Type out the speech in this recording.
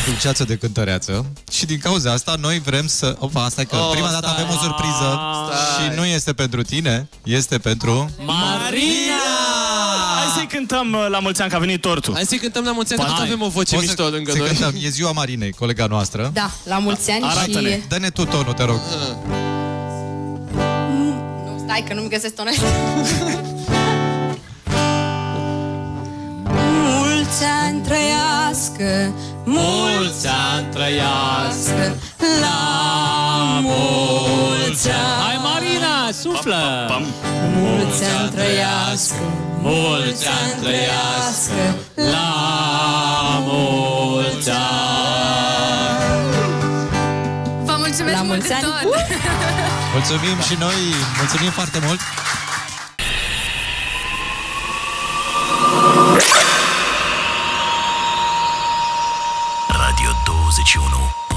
dulceață de cântăreață. Și din cauza asta noi vrem să... Opa, asta e că prima dată avem o surpriză. Și nu este pentru tine, este pentru... Marina! Hai să-i cântăm la mulți ani, că a venit tortul. Hai să-i cântăm la mulți ani, că tot avem o voce mișto lângă noi. Cântăm. E ziua Marinei, colega noastră. Da, la mulți ani. Arată-ne. Și... Dă-ne tu tonul, te rog. Nu, stai că nu-mi găsesc tonul. Mulți ani trăiască, Mulți ani trăiască, la mulți ani. Hai, Marina, suflă! mulți ani trăiască, Mulți ani trăiască, la mulți ani. Vă mulțumesc La mult mulți de ani. tot! Mulțumim și noi, mulțumim foarte mult. Radio 21